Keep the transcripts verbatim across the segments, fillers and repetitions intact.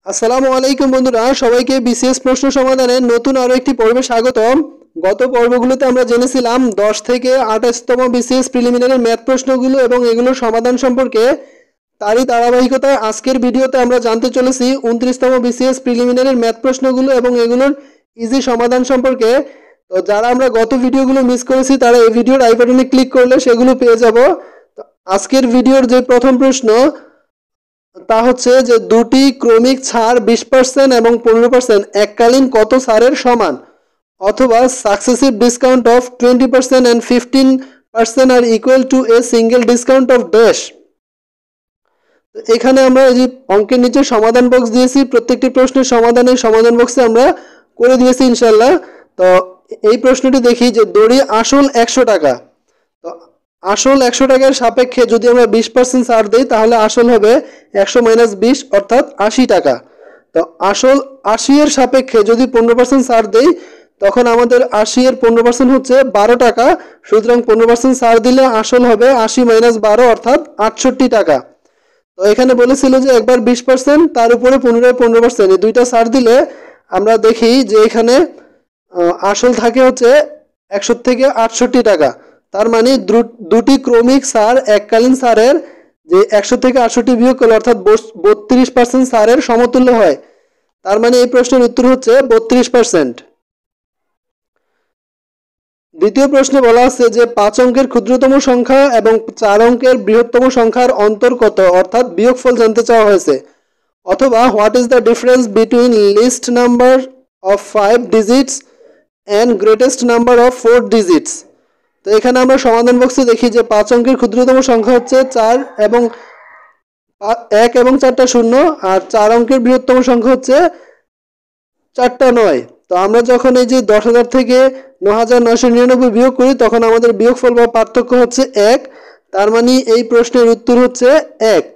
আসসালামু আলাইকুম বন্ধুরা, সবাইকে বিসিএস প্রশ্ন সমাধানের নতুন আরো একটি পর্বে স্বাগতম। গত পর্বগুলোতে আমরা জেনেছিলাম দশ থেকে আঠাশতম বিসিএস প্রিলিমিনারি ম্যাথ প্রশ্নগুলো এবং এগুলোর সমাধান সম্পর্কে। তারই ধারাবাহিকতায় আজকের ভিডিওতে আমরা জানতে চলেছি উনত্রিশতম বিসিএস প্রিলিমিনারি ম্যাথ প্রশ্নগুলো এবং এগুলোর ইজি সমাধান সম্পর্কে। তো যারা আমরা গত ভিডিওগুলো মিস করেছি তারা এই ভিডিওর আই বাটনে ক্লিক করলে সেগুলো পেয়ে যাব। তো আজকের ভিডিওর যে প্রথম প্রশ্ন তা হচ্ছে যে দুটি ক্রমিক ছাড় বিশ পার্সেন্ট এবং পনেরো পার্সেন্ট এককালীন কত ছাড়ের সমান, অথবা successive discount of twenty percent and fifteen percent are equal to a single discount of dash. এখানে আমরা এই যে অঙ্কের নিচে সমাধান বক্স দিয়েছি, প্রত্যেকটি প্রশ্নের সমাধান এই সমাধান বক্সে আমরা করে দিয়েছি ইনশাল্লাহ। তো এই প্রশ্নটি দেখি যে দড়ি আসল একশো টাকা, তো আসল একশো টাকার সাপেক্ষে যদি আমরা বিশ পার্সেন্ট ছাড় দিই তাহলে আসল হবে একশো মাইনাস বিশ অর্থাৎ আশি টাকা। তো আসল আশি এর সাপেক্ষে যদি পনেরো পার্সেন্ট ছাড় দিই তখন আমাদের আশি এর পনেরো পার্সেন্ট হচ্ছে বারো টাকা, সুতরাং পনেরো পার্সেন্ট ছাড় দিলে আসল হবে আশি মাইনাস বারো অর্থাৎ আটষট্টি টাকা। তো এখানে বলেছিল যে একবার বিশ পার্সেন্ট তার উপরে পুনরায় পনেরো পার্সেন্ট, এই দুইটা ছাড় দিলে আমরা দেখি যে এখানে আসল থাকে হচ্ছে একশো থেকে আটষট্টি টাকা। তার মানে দুটি ক্রমিক ছাড় এককালীন ছাড়ের যে একশো থেকে আটষট্টি বিয়োগ করলে অর্থাৎ বত্রিশ পার্সেন্ট ছাড়ের সমতুল্য হয়। তার মানে এই প্রশ্নের উত্তর হচ্ছে বত্রিশ পার্সেন্ট। দ্বিতীয় প্রশ্নে বলা আছে যে পাঁচ অঙ্কের ক্ষুদ্রতম সংখ্যা এবং চার অঙ্কের বৃহত্তম সংখ্যার অন্তর কত, অর্থাৎ বিয়োগফল জানতে চাওয়া হয়েছে। অথবা what is the difference between least number of five digits and greatest number of four digits. তো এখানে আমরা সমাধান বক্সে দেখি যে পাঁচ অঙ্কের ক্ষুদ্রতম সংখ্যা হচ্ছে চার এবং এক এবং চারটা শূন্য, আর চার অঙ্কের বৃহত্তম সংখ্যা হচ্ছে চারটা নয়। তো আমরা যখন এই যে দশ হাজার থেকে ন হাজার নয়শো নিরানব্বই বিয়োগ করি তখন আমাদের বিয়োগফল বা পার্থক্য হচ্ছে এক। তার মানে এই প্রশ্নের উত্তর হচ্ছে এক।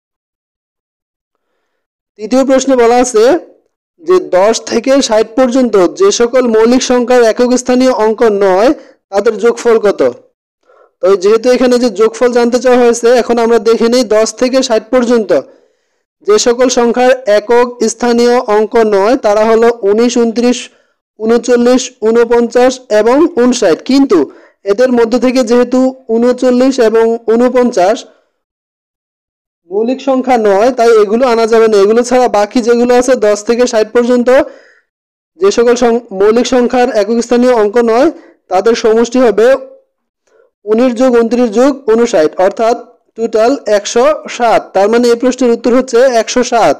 তৃতীয় প্রশ্নে বলা আছে যে দশ থেকে ষাট পর্যন্ত যে সকল মৌলিক সংখ্যার একক স্থানীয় অঙ্ক নয় তাদের যোগফল কত। তো যেহেতু এখানে যে যোগফল জানতে চাওয়া হয়েছে, এখন আমরা দেখে নিই দশ থেকে ষাট পর্যন্ত যে সকল সংখ্যার একক স্থানীয় অঙ্ক নয় তারা হলো উনিশ, উনত্রিশ, উনচল্লিশ, উনপঞ্চাশ এবং উনষাট। কিন্তু এদের মধ্য থেকে যেহেতু উনচল্লিশ এবং উনপঞ্চাশ মৌলিক সংখ্যা নয় তাই এগুলো আনা যাবে না। এগুলো ছাড়া বাকি যেগুলো আছে দশ থেকে ষাট পর্যন্ত যে সকল মৌলিক সংখ্যার একক স্থানীয় অঙ্ক নয় তাদের সমষ্টি হবে উনিশ যোগ উনত্রিশ যোগ উনষাট অর্থাৎ টোটাল একশো সাত। তার মানে এই প্রশ্নের উত্তর হচ্ছে একশো সাত।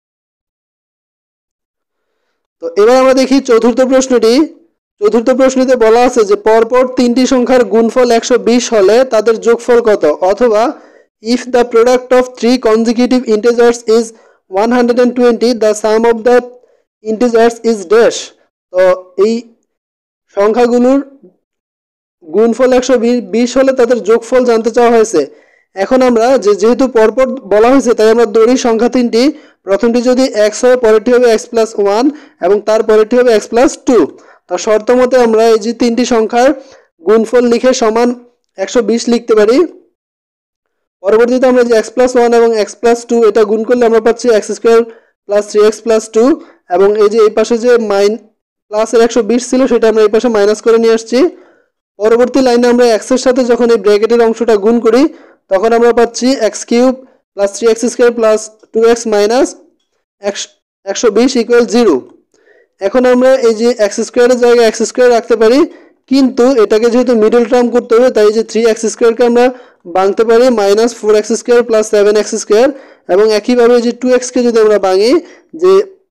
তো এবার আমরা দেখি চতুর্থ প্রশ্নটি। চতুর্থ প্রশ্নতে বলা আছে যে পরপর তিনটি সংখ্যার গুণফল একশো বিশ হলে তাদের যোগফল কত, অথবা if the product of three consecutive integers is one hundred twenty the sum of the integers is dash। তো এই সংখ্যাগুলোর গুণফল একশো বিশ হলে তাদের যোগফল জানতে চাওয়া হয়েছে। এখন আমরা যে যেহেতু পরপর বলা হয়েছে তাই আমরা দড়ির সংখ্যা তিনটি, প্রথমটি যদি এক্স হয় পরেরটি হবে এক্স প্লাস ওয়ান এবং তার পরেরটি হবে এক্স প্লাস টু। তা শর্ত মতে আমরা এই যে তিনটি সংখ্যার গুণফল লিখে সমান একশো বিশ লিখতে পারি। পরবর্তীতে আমরা যে এক্স প্লাস ওয়ান এবং এক্স প্লাস টু এটা গুণ করলে আমরা পাচ্ছি x square plus three x plus two, এবং এই যে এই পাশে যে মাইন প্লাসের একশো বিশ ছিল সেটা আমরা এই পাশে মাইনাস করে নিয়ে আসছি। পরবর্তী লাইনে আমরা এক্সের সাথে যখন এই ব্র্যাকেটের অংশটা গুণ করি তখন আমরা পাচ্ছি x cube plus three x square plus two x minus একশো বিশ ইকুয়াল জিরো। এখন আমরা এই যে এক্স স্কোয়ারের জায়গায় এক্স স্কোয়ার রাখতে পারি, কিন্তু এটাকে যেহেতু মিডল টার্ম করতে হবে তাই যে থ্রি এক্স স্কোয়ারকে আমরা ভাঙতে পারি minus four x square plus seven x square, এবং একইভাবে যে টু এক্সকে যদি আমরা ভাঙি যে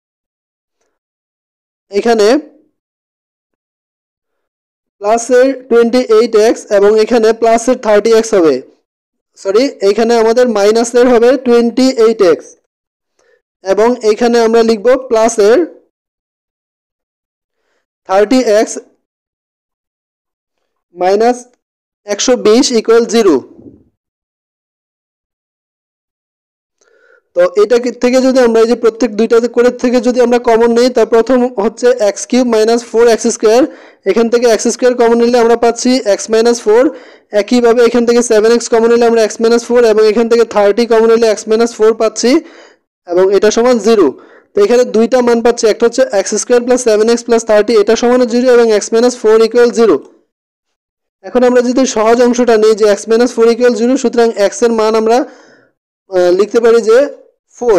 এখানে প্লাসের টোয়েন্টি এইট এক্স এবং এখানে প্লাসের থার্টি এক্স হবে, সরি এইখানে আমাদের মাইনাসের হবে টোয়েন্টি এইট এক্স এবং এইখানে আমরা লিখব প্লাসের থার্টি এক্স মাইনাস একশো বিশ ইকুয়াল জিরো। তো এটা থেকে যদি আমরা এই যে প্রত্যেক দুইটা করে থেকে যদি আমরা কমন নেই তা প্রথম হচ্ছে x cube minus four x square, এখান থেকে এক্স স্কোয়ার কমন নিলে আমরা পাচ্ছি এক্স মাইনাস ফোর। একইভাবে এখান থেকে সেভেন এক্স কমন নিলে আমরা এক্স মাইনাস ফোর এবং এখান থেকে থার্টি কমন নিলে এক্স মাইনাস ফোর পাচ্ছি এবং এটা সমান জিরো। তো এখানে দুইটা মান পাচ্ছি, একটা হচ্ছে x square plus seven x plus thirty এটা সমান জিরো এবং x minus four equal zero. এখন আমরা যদি সহজ অংশটা নিই যে x minus four equal zero, সুতরাং এক্স এর মান আমরা লিখতে পারি যে ফোর।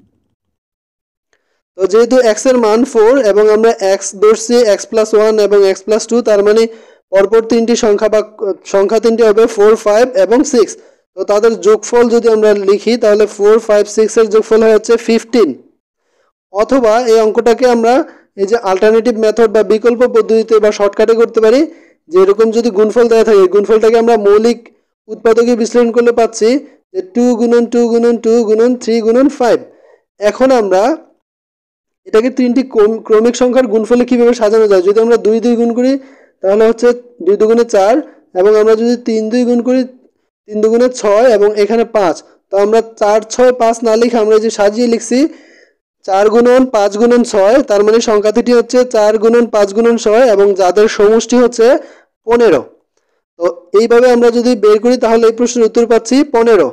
তো যেহেতু এক্স এর মান ফোর এবং আমরা এক্স ধরছি এক্স প্লাস ওয়ান এবং এক্স প্লাস টু, তার মানে পরপর তিনটি সংখ্যা বা সংখ্যা তিনটি হবে ফোর ফাইভ এবং সিক্স। তো তাদের যোগফল যদি আমরা লিখি তাহলে ফোর ফাইভ সিক্স এর যোগফল হচ্ছে ফিফটিন। অথবা এই অঙ্কটাকে আমরা এই যে আলটারনেটিভ মেথড বা বিকল্প পদ্ধতিতে বা শর্টকাটে করতে পারি, যে এরকম যদি গুণফল দেওয়া থাকে গুণফলটাকে আমরা মৌলিক উৎপাদকে বিশ্লেষণ করলে পাচ্ছি যে টু গুণন টু গুণন টু গুণন থ্রি গুণন ফাইভ। এখন আমরা এটাকে তিনটি ক্রমিক সংখ্যার গুণফলে কিভাবে সাজানো যায়, যদি আমরা দুই দুই গুণ করি তাহলে হচ্ছে দুই দুগুণে চার, এবং আমরা যদি তিন দুই গুণ করি তিন দুগুণে ছয় এবং এখানে পাঁচ। তো আমরা চার ছয় পাঁচ না লিখে আমরা যে সাজিয়ে লিখছি চার গুণন পাঁচ গুণন ছয়, তার মানে সংখ্যাটি হচ্ছে চার গুণন পাঁচ গুণন ছয় এবং যাদের সমষ্টি হচ্ছে পনেরো। তো এইভাবে আমরা যদি বের করি তাহলে এই প্রশ্নের উত্তর পাচ্ছি পনেরো।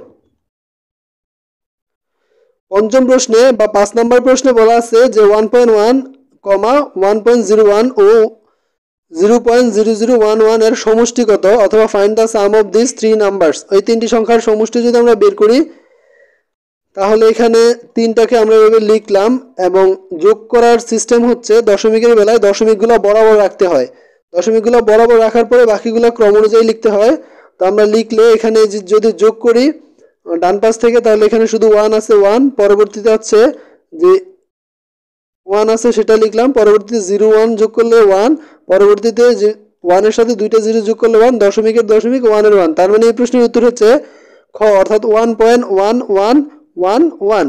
পঞ্চম প্রশ্নে বা পাঁচ নম্বর প্রশ্নে বলা আছে যে ওয়ান পয়েন্ট ওয়ান কমা ওয়ান পয়েন্ট জিরো ওয়ান ও zero point zero zero one one এর সমষ্টি কত, অথবা find the sum of this three numbers. ওই তিনটি সংখ্যার সমষ্টি যদি আমরা বের করি তাহলে এখানে তিনটাকে আমরা এভাবে লিখলাম, এবং যোগ করার সিস্টেম হচ্ছে দশমিকের বেলায় দশমিকগুলো বরাবর রাখতে হয়। দশমিকগুলো বরাবর রাখার পরে বাকিগুলো ক্রম অনুযায়ী লিখতে হয়। তো আমরা লিখলে এখানে যদি যোগ করি ডান পাশ থেকে তাহলে এখানে শুধু ওয়ান আছে ওয়ান, পরবর্তীতে হচ্ছে যে ওয়ান আছে সেটা লিখলাম, পরবর্তীতে জিরো ওয়ান যোগ করলে ওয়ান, পরবর্তীতে যে ওয়ানের সাথে দুইটা জিরো যোগ করলে ওয়ান, দশমিকের দশমিক ওয়ানের ওয়ান। তার মানে এই প্রশ্নের উত্তর হচ্ছে খ, অর্থাৎ one point one one one one.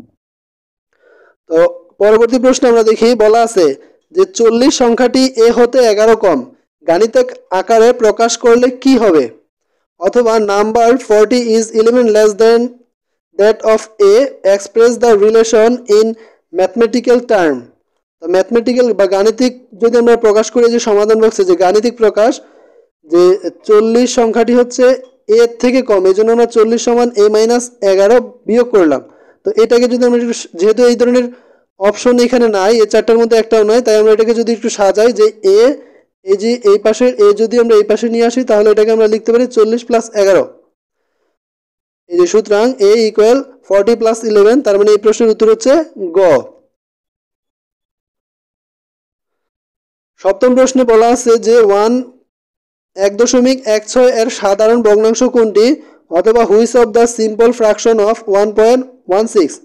তো পরবর্তী প্রশ্ন আমরা দেখি, বলা আছে যে চল্লিশ সংখ্যাটি এ হতে এগারো কম, গাণিতিক আকারে প্রকাশ করলে কি হবে, অথবা number forty is eleven less than that of A, express the relation in mathematical term. তো ম্যাথমেটিক্যাল বা গাণিতিক যদি আমরা প্রকাশ করি যে সমাধান বক্সে যে গাণিতিক প্রকাশ যে চল্লিশ সংখ্যাটি হচ্ছে এর থেকে কম, এই জন্য আমরা চল্লিশ সমান এ মাইনাস এগারো বিয়োগ করলাম। তো এটাকে যদি আমরা যেহেতু এই ধরনের অপশন এখানে নাই, এই চারটার মধ্যে একটাও নয়, তাই আমরা এটাকে যদি একটু সাজাই যে এ এই যে এই পাশে এ যদি আমরা এই পাশে নিয়ে আসি তাহলে এটাকে আমরা লিখতে পারি চল্লিশ প্লাস এগারো। এই যে সুতরাং A equal forty plus eleven, তার মানে এই প্রশ্নের উত্তর হচ্ছে গ। সপ্তম প্রশ্নে বলা আছে যে ওয়ান এক দশমিক এক ছয় এর সাধারণ ভগ্নাংশ কোনটি, অথবা which of the simple fraction of one point one six.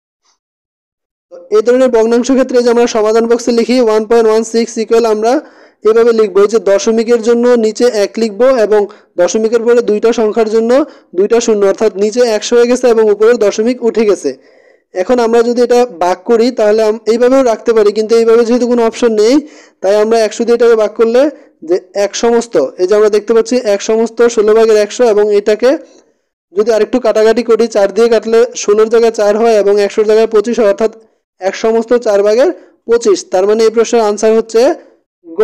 এই ধরনের ভগ্নাংশ ক্ষেত্রে যে আমরা সমাধান বক্সে লিখি one point one six equal আমরা এভাবে লিখবো যে দশমিকের জন্য নিচে এক লিখবো এবং দশমিকের পরে দুইটা সংখ্যার জন্য দুইটা শূন্য, অর্থাৎ নিচে একশো হয়ে গেছে এবং উপরে দশমিক উঠে গেছে। এখন আমরা যদি এটা ভাগ করি তাহলে এইভাবেও রাখতে পারি, কিন্তু এইভাবে যেহেতু কোনো অপশন নেই তাই আমরা একশো দিয়ে এটাকে ভাগ করলে যে এক সমস্ত, এই যে আমরা দেখতে পাচ্ছি এক সমস্ত ষোলো ভাগের একশো, এবং এটাকে যদি আরেকটু কাটাকাটি করি চার দিয়ে কাটলে ষোলোর জায়গায় চার হয় এবং একশোর জায়গায় পঁচিশ হয়, অর্থাৎ এক সমস্ত চার ভাগের পঁচিশ। তার মানে এই প্রশ্নের আনসার হচ্ছে গ।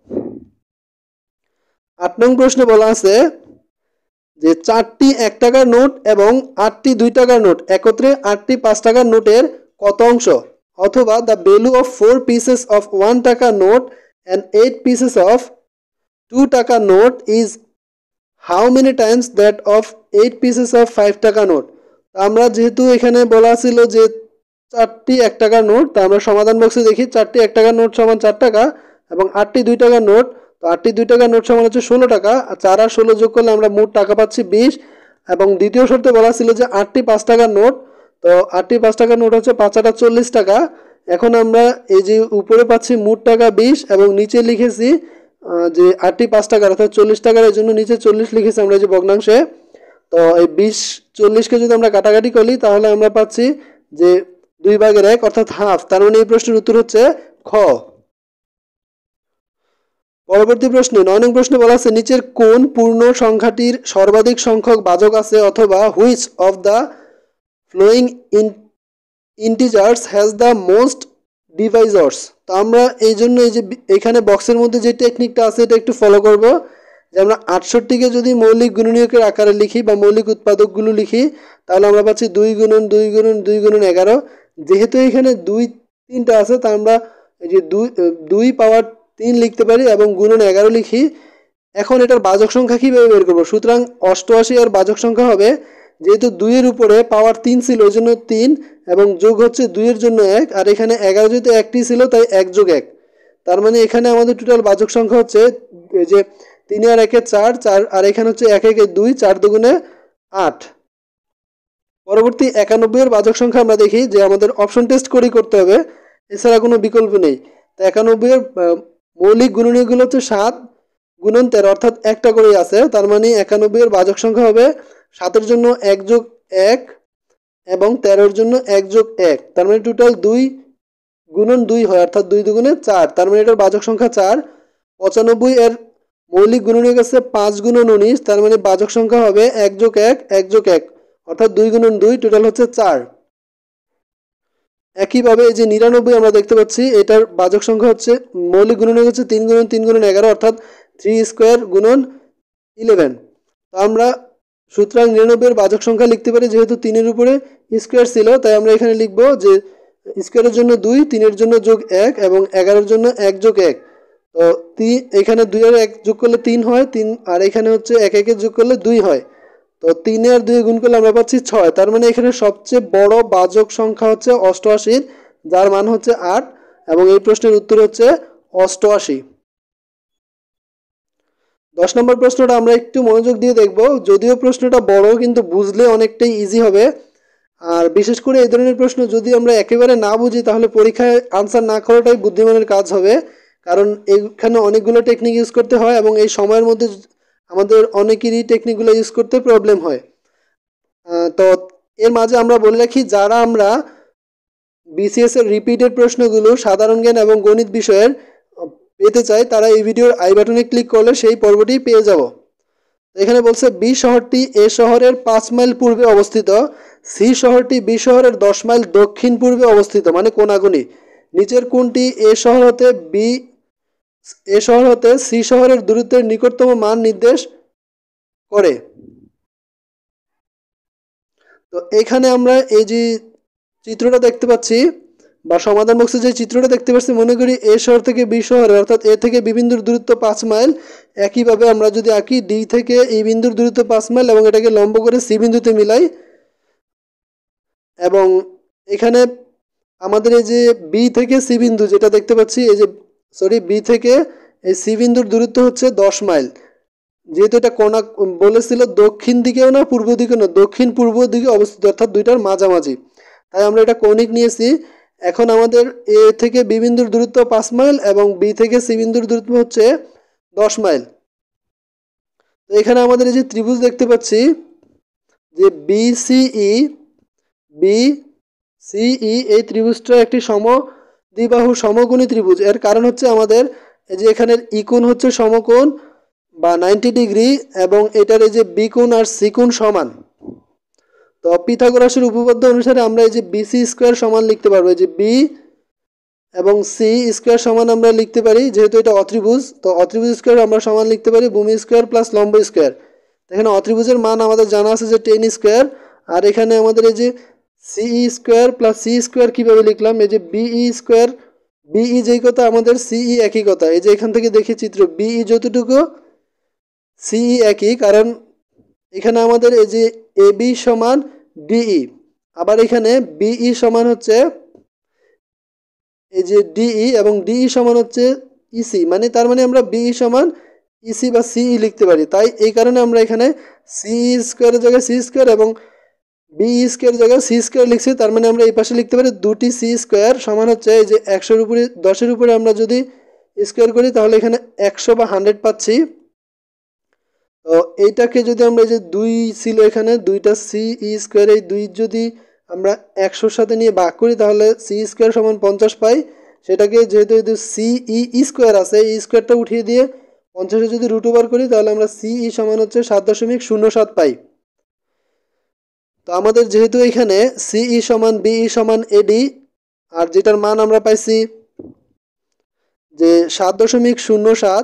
আট নং প্রশ্নে বলা আছে যে চারটি এক টাকার নোট এবং আটটি দুই টাকার নোট একত্রে আটটি পাঁচ টাকার নোটের কত অংশ, অথবা the value of four pieces of one taka note and eight pieces of two taka note is how many times that of eight pieces of five taka note. আমরা যেহেতু এখানে বলা ছিল যে চারটি এক টাকার নোট, তা আমরা সমাধান বক্সে দেখি চারটি এক টাকার নোট সমান চার টাকা এবং আটটি দুই টাকার নোট, তো আটটি দুই টাকার নোট সমান হচ্ছে ষোলো টাকা, আর চার আর ষোলো যোগ করলে আমরা মোট টাকা পাচ্ছি বিশ। এবং দ্বিতীয় শর্তে বলা ছিল যে আটটি পাঁচ টাকার নোট, তো আটটি পাঁচ টাকার নোট হচ্ছে পাঁচ আটা চল্লিশ টাকা। এখন আমরা এই যে উপরে পাচ্ছি মোট টাকা বিশ এবং নিচে লিখেছি যে আটটি পাঁচ টাকার অর্থাৎ চল্লিশ টাকার, এই জন্য নিচে চল্লিশ লিখেছি আমরা যে ভগ্নাংশে। তো এই বিশ চল্লিশকে যদি আমরা কাটাকাটি করি তাহলে আমরা পাচ্ছি যে দুই ভাগের এক অর্থাৎ হাফ। তার মানে এই প্রশ্নের উত্তর হচ্ছে খ। পরবর্তী প্রশ্নে নয় নং প্রশ্নে বলা আছে নিচের কোন পূর্ণ সংখ্যাটির সর্বাধিক সংখ্যক ভাজক আছে, অথবা which of the following integers has the most divisors. তো আমরা এই জন্য এই যে এখানে বক্সের মধ্যে যে টেকনিকটা আছে এটা একটু ফলো করব, যে আমরা আটষট্টিকে যদি মৌলিক গুণনীয়কের আকারে লিখি বা মৌলিক উৎপাদকগুলো লিখি তাহলে আমরা পাচ্ছি দুই গুণন দুই গুণন দুই গুণন এগারো, যেহেতু এখানে দুই তিনটা আছে তা আমরা এই যে দুই দুই পাওয়ার তিন লিখতে পারি এবং গুণন এগারো লিখি। এখন এটার বাজক সংখ্যা কীভাবে বের করবো? সুতরাং অষ্টআশি এর বাজক সংখ্যা হবে, যেহেতু দুইয়ের উপরে পাওয়ার তিন ছিল ওই জন্য তিন এবং যোগ হচ্ছে দুইয়ের জন্য এক, আর এখানে এগারো যেহেতু একটি ছিল তাই এক যোগ এক। তার মানে এখানে আমাদের টোটাল বাজক সংখ্যা হচ্ছে যে তিন আর একে চার, চার আর এখানে হচ্ছে এক একে দুই, চার দুগুণে আট। পরবর্তী একানব্বই এর বাজক সংখ্যা আমরা দেখি যে আমাদের অপশন টেস্ট করেই করতে হবে, এছাড়া কোনো বিকল্প নেই। তো একানব্বই এর মৌলিক গুণনীয়কগুলো হচ্ছে সাত গুণন তেরো, অর্থাৎ একটা করেই আছে। তার মানে একানব্বই এর বাজক সংখ্যা হবে সাতের জন্য এক যোগ এক এবং তেরোর জন্য এক যোগ এক। তার মানে টোটাল দুই গুণন দুই হয়, অর্থাৎ দুই দুগুণে চার। তার মানে এটার বাজক সংখ্যা চার। পঁচানব্বই এর মৌলিক গুণনীয়ক আছে পাঁচ গুণন উনিশ, তার মানে বাজক সংখ্যা হবে এক যোগ এক এক যোগ এক, অর্থাৎ দুই গুণন দুই, টোটাল হচ্ছে চার। একইভাবে এই যে নিরানব্বই আমরা দেখতে পাচ্ছি এটার বাজক সংখ্যা হচ্ছে মৌলিক গুণনীয়ক হচ্ছে তিন গুণন তিন গুণন এগারো, অর্থাৎ থ্রি স্কোয়ার গুণন ইলেভেন। তো আমরা সুতরাং নিরানব্বই এর বাজক সংখ্যা লিখতে পারি, যেহেতু তিনের উপরে স্কোয়ার ছিল তাই আমরা এখানে লিখবো যে স্কোয়ারের জন্য দুই, তিনের জন্য যোগ এক এবং এগারোর জন্য এক যোগ এক। তো তিন এখানে দুই আর এক যোগ করলে তিন হয়, তিন আর এখানে হচ্ছে এক একে যোগ করলে দুই হয়। তো তিনে আর দুই গুণ করলে আমরা পাচ্ছি ছয়। তার মানে এখানে সবচেয়ে বড় বাজক সংখ্যা হচ্ছে অষ্টআশির, যার মান হচ্ছে আট, এবং এই প্রশ্নের উত্তর হচ্ছে অষ্টআশি। দশ নম্বর প্রশ্নটা আমরা একটু মনোযোগ দিয়ে দেখব, যদিও প্রশ্নটা বড় কিন্তু বুঝলে অনেকটাই ইজি হবে। আর বিশেষ করে এই ধরনের প্রশ্ন যদি আমরা একেবারে না বুঝি তাহলে পরীক্ষায় আনসার না করাটাই বুদ্ধিমানের কাজ হবে, কারণ এখানে অনেকগুলো টেকনিক ইউজ করতে হয় এবং এই সময়ের মধ্যে আমাদের অনেকেরই টেকনিকগুলো ইউজ করতে প্রবলেম হয়। তো এর মাঝে আমরা বলে রাখি, যারা আমরা বিসিএস এর রিপিটেড প্রশ্নগুলো সাধারণ জ্ঞান এবং গণিত বিষয়ের পেতে চাই তারা এই ভিডিওর আই বাটনে ক্লিক করলে সেই পর্বটি পেয়ে যাব। এখানে বলছে বি শহরটি এ শহরের পাঁচ মাইল পূর্বে অবস্থিত, সি শহরটি বি শহরের দশ মাইল দক্ষিণ পূর্বে অবস্থিত, মানে কোনাকুনি। নিচের কোনটি এ শহর হতে বি এ শহর হতে সি শহরের দূরত্বের নিকটতম মান নির্দেশ করে? তো এখানে আমরা এই যে চিত্রটা দেখতে পাচ্ছি বা সমাধান বক্সে যে চিত্রটা দেখতে পাচ্ছি, মনে করি এ শহর থেকে বি শহরে, অর্থাৎ এ থেকে বি বিন্দুর দূরত্ব পাঁচ মাইল। একইভাবে আমরা যদি আঁকি ডি থেকে এই বিন্দুর দূরত্ব পাঁচ মাইল এবং এটাকে লম্ব করে সি বিন্দুতে মিলাই, এবং এখানে আমাদের এই যে বি থেকে সি বিন্দু যেটা দেখতে পাচ্ছি, এই যে সরি বি থেকে এই সি বিন্দুর দূরত্ব হচ্ছে দশ মাইল। যেহেতু এটা কোনা বলেছিল দক্ষিণ দিকেও না পূর্ব দিকেও না, দক্ষিণ পূর্ব দিকে অবস্থিত, অর্থাৎ দুইটার মাঝামাঝি, তাই আমরা এটা কৌণিক নিয়েছি। এখন আমাদের এ থেকে বি বিন্দুর দূরত্ব পাঁচ মাইল এবং বি থেকে সি বিন্দুর দূরত্ব হচ্ছে দশ মাইল। তো এখানে আমাদের এই যে ত্রিভুজ দেখতে পাচ্ছি যে বি সিই বি সিই এই ত্রিভুজটা একটি সমদ্বিবাহু সমকোণী ত্রিভুজ। এর কারণ হচ্ছে আমাদের এই যে এখানের ই কোণ হচ্ছে সমকোণ বা নাইনটি ডিগ্রি এবং এটার এই যে বি কোণ আর সি কোণ সমান। তো পিথাগোরাসের উপপাদ্য অনুসারে আমরা এই যে বিসি স্কোয়ার সমান লিখতে পারবো, এই যে বি এবং সি স্কোয়ার সমান আমরা লিখতে পারি, যেহেতু এটা অত্রিভুজ তো অত্রিভুজ স্কোয়ার আমরা সমান লিখতে পারি ভূমি স্কোয়ার প্লাস লম্ব স্কোয়ার। এখানে অত্রিভুজের মান আমাদের জানা আছে যে টেন স্কোয়ার, আর এখানে আমাদের এই যে সিই স্কোয়ার প্লাস সি স্কোয়ার কীভাবে লিখলাম, এই যে বিই স্কোয়ার, বিই যেই কথা আমাদের সিই একই কথা। এই যে এখান থেকে দেখি চিত্র, বিই যতটুকু সিই একই, কারণ এখানে আমাদের এই যে এ বি সমান ডিই, আবার এখানে বিই সমান হচ্ছে এই যে ডিই এবং ডিই সমান হচ্ছে ইসি, মানে তার মানে আমরা বিই সমান ইসি বা সিই লিখতে পারি। তাই এই কারণে আমরা এখানে সি স্কোয়ারের জায়গায় সি স্কোয়ার এবং বিই স্কোয়ারের জায়গায় সি স্কোয়ার লিখছি। তার মানে আমরা এই পাশে লিখতে পারি দুটি সি স্কোয়ার সমান হচ্ছে এই যে একশোর উপরে দশের উপরে আমরা যদি স্কোয়ার করি তাহলে এখানে একশো বা হান্ড্রেড পাচ্ছি। তো এইটাকে যদি আমরা এই যে দুই ছিল এখানে দুইটা সি ই স্কোয়ার, এই দুই যদি আমরা একশোর সাথে নিয়ে ভাগ করি তাহলে সি স্কোয়ার সমান পঞ্চাশ পাই। সেটাকে যেহেতু যেহেতু সি ই স্কোয়ার আছে এই স্কোয়ারটা উঠিয়ে দিয়ে পঞ্চাশে যদি রুট ওভার করি তাহলে আমরা সি ই সমান হচ্ছে সাত দশমিক শূন্য সাত পাই। তো আমাদের যেহেতু এখানে সিই সমান বিই সমান এডি, আর যেটার মান আমরা পাইছি যে সাত দশমিক শূন্য সাত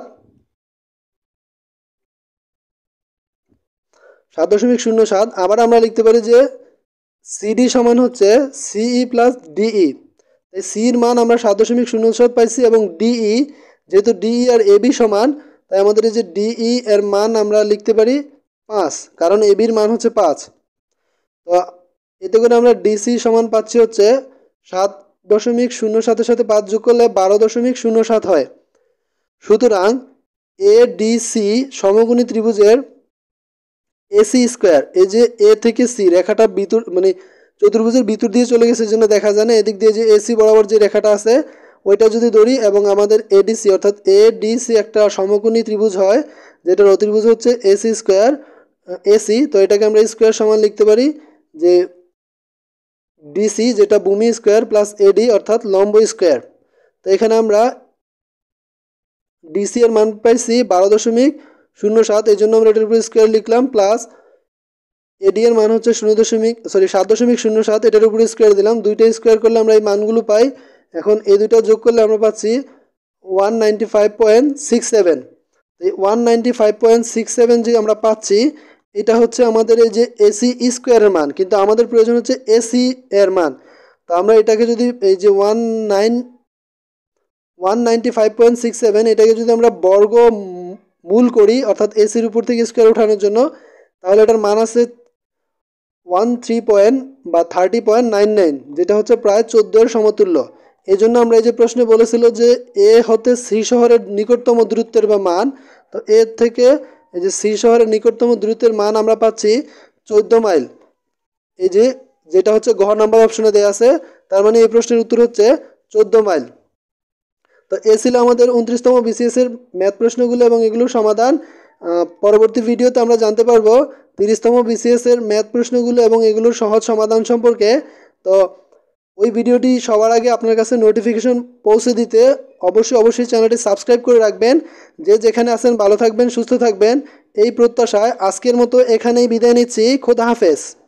সাত দশমিক শূন্য সাত, আবার আমরা লিখতে পারি যে সিডি সমান হচ্ছে সিই প্লাস ডিই। এই সির মান আমরা সাত দশমিক শূন্য সাত পাইছি এবং ডিই যেহেতু ডিই আর এবি সমান, তাই আমাদের এই যে ডিই এর মান আমরা লিখতে পারি পাঁচ, কারণ এবির মান হচ্ছে পাঁচ। তো এতে করে আমরা ডিসি সমান পাচ্ছি হচ্ছে সাত দশমিক শূন্য সাতের সাথে পাঁচ যোগ করলে বারো দশমিক শূন্য সাত হয়। সুতরাং এ ডিসি সমকোণী ত্রিভুজের এসি স্কোয়ার, এই যে এ থেকে সি রেখাটা ভিতর মানে চতুর্ভুজের ভিতর দিয়ে চলে গেছে, জন্য দেখা যায় না। এদিক দিয়ে যে এসি বরাবর যে রেখাটা আছে ওইটা যদি ধরি এবং আমাদের এডিসি অর্থাৎ এডিসি একটা সমকোণী ত্রিভুজ হয়, যেটার অতির্ভুজ হচ্ছে এসি স্কোয়ার এসি, তো এটাকে আমরা স্কোয়ার সমান লিখতে পারি যে ডিসি যেটা ভূমি স্কোয়ার প্লাস এডি অর্থাৎ লম্ব স্কোয়ার। তো এখানে আমরা ডিসি এর মান পাইছি বারো দশমিক শূন্য সাত, এই জন্য আমরা এটার উপর স্কোয়ার লিখলাম, প্লাস এডি এর মান হচ্ছে শূন্য দশমিক সরি সাত দশমিক শূন্য সাত, এটার উপরে স্কোয়ার দিলাম। দুইটা স্কোয়ার করলে আমরা এই মানগুলো পাই। এখন এই দুইটা যোগ করলে আমরা পাচ্ছি one ninety five point six seven. এই one ninety five point six seven যে আমরা পাচ্ছি, এটা হচ্ছে আমাদের এই যে এসি স্কোয়ারের মান, কিন্তু আমাদের প্রয়োজন হচ্ছে এসি এর মান। তো আমরা এটাকে যদি এই যে one nine one ninety five point six seven এটাকে যদি আমরা বর্গ মূল করি অর্থাৎ এসির উপর থেকে স্কোয়ার ওঠানোর জন্য, তাহলে এটার মান আছে ওয়ান থ্রি পয়েন্ট বা থার্টি পয়েন্ট নাইন নাইন, যেটা হচ্ছে প্রায় চোদ্দোর সমতুল্য। এই জন্য আমরা এই যে প্রশ্নে বলেছিল যে এ হতে সি শহরের নিকটতম দূরত্বের বা মান, তো এর থেকে এই যে সি শহরের নিকটতম দূরত্বের মান আমরা পাচ্ছি চোদ্দ মাইল, এই যে যেটা হচ্ছে ঘ নাম্বার অপশনে দেওয়া আছে। তার মানে এই প্রশ্নের উত্তর হচ্ছে চোদ্দ মাইল। তো এ ছিল আমাদের উনত্রিশতম বিসিএস এর ম্যাথ প্রশ্নগুলো এবং এগুলোর সমাধান। পরবর্তী ভিডিওতে আমরা জানতে পারবো তিরিশতম বিসিএস এর ম্যাথ প্রশ্নগুলো এবং এগুলোর সহজ সমাধান সম্পর্কে। তো ওই ভিডিওটি সবার আগে আপনার কাছে নোটিফিকেশন পৌঁছে দিতে অবশ্যই অবশ্যই চ্যানেলটি সাবস্ক্রাইব করে রাখবেন। যে যেখানে আছেন ভালো থাকবেন, সুস্থ থাকবেন এই প্রত্যাশায় আজকের মতো এখানেই বিদায় নিচ্ছি। খোদা হাফেজ।